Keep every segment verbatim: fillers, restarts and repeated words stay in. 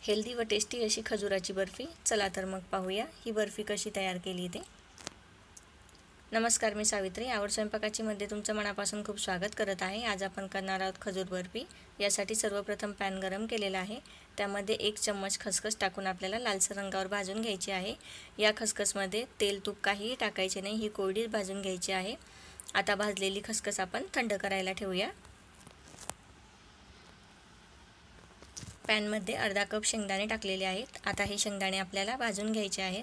Healthy व tasty अशी खजुराची बर्फी। चला तर मग पाहूया ही बर्फी कशी तयार केली ते। नमस्कार, मी सावित्री आवड स्वयंपाकाची मध्ये तुमचं मनापासून खूप स्वागत करत आहे। आज आपण करणार आहोत खजूर बर्फी। यासाठी सर्वप्रथम पॅन गरम केलेला आहे, त्यामध्ये एक चम्मच खसखस टाकून आपल्याला लालसर रंगावर भाजून घ्यायची आहे। या खसखसमध्ये तेल तूप काहीही टाकायचे नाही, ही कोरडीच भाजून घ्यायची आहे। आता भाजलेली खसखस आपण थंड करायला ठेवूया। पॅनमध्ये अर्धा कप शेंगदाणे टाकलेले आहेत। आता हे शेंगदाणे आपल्याला भाजून घ्यायचे आहेत।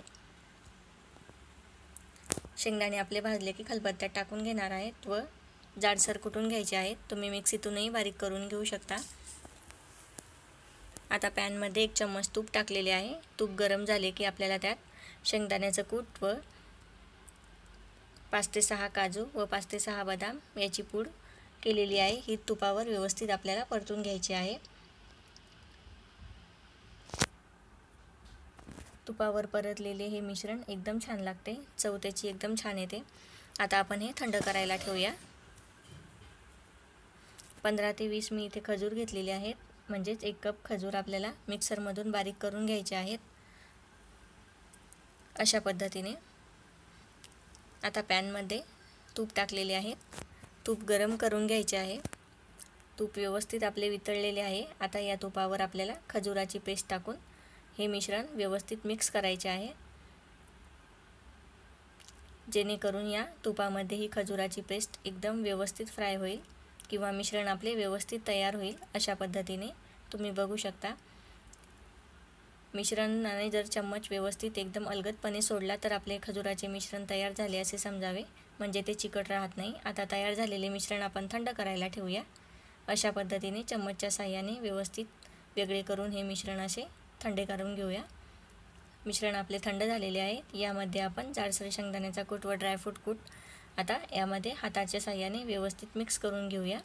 शेंगदाणे आपले भाजले की खलबत्त्यात टाकून घेणार आहेत व जाडसर कुटून घ्यायचे आहेत। तुम्ही मिक्सीतूनही बारीक करून घेऊ शकता। आता पॅनमध्ये एक चम्मच तूप टाकलेले आहे। तूप गरम झाले की आपल्याला त्यात शेंगदाण्याचं कूट व पाच ते सहा काजू व पाच ते सहा बदाम याची पूड केलेली आहे, ही तुपावर व्यवस्थित आपल्याला परतून घ्यायची आहे। तुपावर परतलेले हे मिश्रण एकदम छान लागते, चव त्याची एकदम छान येते। आता आपण हे थंड करायला ठेवूया। पंधरा ते वीस मी इथे खजूर घेतलेले आहेत, म्हणजेच एक कप खजूर आपल्याला मिक्सरमधून बारीक करून घ्यायचे आहेत, अशा पद्धतीने। आता पॅनमध्ये तूप टाकलेले आहे, तूप गरम करून घ्यायचे आहे। तूप व्यवस्थित आपले वितळलेले आहे। आता या तुपावर आपल्याला खजुराची पेस्ट टाकून हे मिश्रण व्यवस्थित मिक्स करायचे आहे, जेणेकरून या तुपामध्ये ही खजुराची पेस्ट एकदम व्यवस्थित फ्राय होईल किंवा मिश्रण आपले व्यवस्थित तयार होईल, अशा पद्धतीने तुम्ही बघू शकता। मिश्रणाने जर चम्मच व्यवस्थित एकदम अलगदपणे सोडला तर आपले खजुराचे मिश्रण तयार झाले असे समजावे, म्हणजे ते चिकट राहत नाही। आता तयार झालेले मिश्रण आपण थंड करायला ठेवूया। अशा पद्धतीने चम्मचच्या साहाय्याने व्यवस्थित वेगळे करून हे मिश्रण असे थंडे करून घेऊया। मिश्रण आपले थंड झालेले आहे। यामध्ये आपण जाडसर शेंगदाण्याचा कूट व ड्रायफ्रूट कूट आता यामध्ये हाताच्या साहाय्याने व्यवस्थित मिक्स करून घेऊया।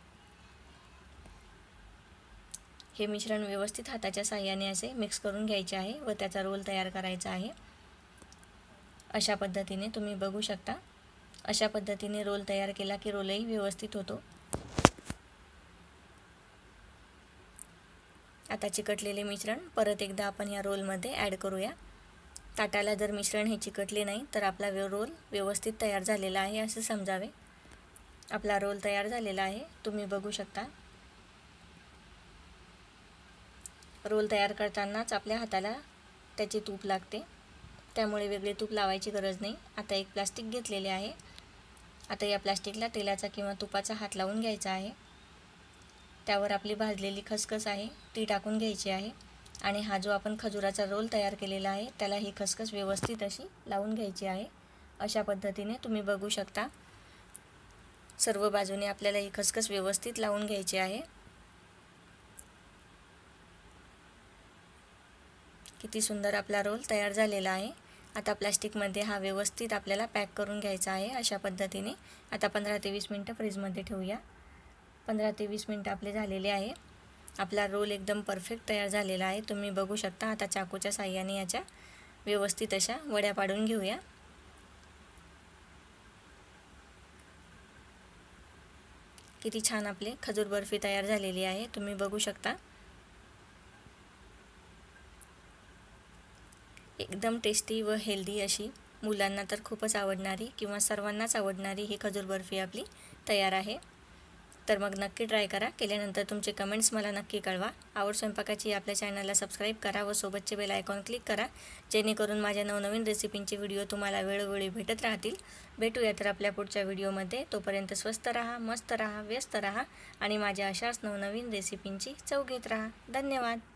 हे मिश्रण व्यवस्थित हाताच्या साहाय्याने असे मिक्स करून घ्यायचे आहे व त्याचा रोल तयार करायचा आहे, अशा पद्धतीने तुम्ही बघू शकता। अशा पद्धतीने रोल तयार केला की रोलही व्यवस्थित होतो। आता चिकटलेले मिश्रण परत एकदा आपण या रोलमध्ये ॲड करूया। ताटाला जर मिश्रण हे चिकटले नाही तर आपला रोल व्यवस्थित तयार झालेला आहे असे समजावे। आपला रोल तयार झालेला आहे, तुम्ही बघू शकता। रोल तयार करतानाच आपल्या हाताला त्याचे तूप लागते, त्यामुळे वेगळे तूप लावायची गरज नाही। आता एक प्लास्टिक घेतलेले आहे। आता या प्लास्टिकला तेलाचा किंवा तुपाचा हात लावून घ्यायचा आहे। त्यावर आपली भाजलेली खसखस आहे ती टाकून घ्यायची आहे आणि हा जो आपण खजुराचा रोल तयार केलेला आहे त्याला ही खसखस व्यवस्थित अशी लावून घ्यायची आहे, अशा पद्धतीने तुम्ही बघू शकता। सर्व बाजूने आपल्याला ही खसखस व्यवस्थित लावून घ्यायची आहे। किती सुंदर आपला रोल तयार झालेला आहे। आता प्लास्टिकमध्ये हा व्यवस्थित आपल्याला पॅक करून घ्यायचा आहे, अशा पद्धतीने। आता पंधरा ते वीस मिनटं फ्रीजमध्ये ठेवूया। पंधरा ते वीस मिनटं आपले झालेले आहे। आपला रोल एकदम परफेक्ट तयार झालेला आहे, तुम्ही बघू शकता। आता चाकूच्या साहाय्याने याच्या व्यवस्थित अशा वड्या पाडून घेऊया। किती छान आपले खजूर बर्फी तयार झालेली आहे, तुम्ही बघू शकता। एकदम टेस्टी व हेल्दी अशी, मुलांना तर खूपच आवडणारी किंवा सर्वांनाच आवडणारी ही खजूर बर्फी आपली तयार आहे। तर मग नक्की ट्राय करा। केल्यानंतर तुमचे कमेंट्स मला नक्की कळवा। आवड स्वयंपाकाची आपल्या चॅनलला सबस्क्राईब करा व सोबतचे बेल आयकॉन क्लिक करा, जेणेकरून माझ्या नवनवीन रेसिपींचे व्हिडिओ तुम्हाला वेळोवेळी भेटत राहतील। भेटूया तर आपल्या पुढच्या व्हिडिओमध्ये। तोपर्यंत स्वस्त राहा, मस्त राहा, व्यस्त राहा आणि माझ्या अशाच नवनवीन रेसिपींची चव घेत राहा। धन्यवाद।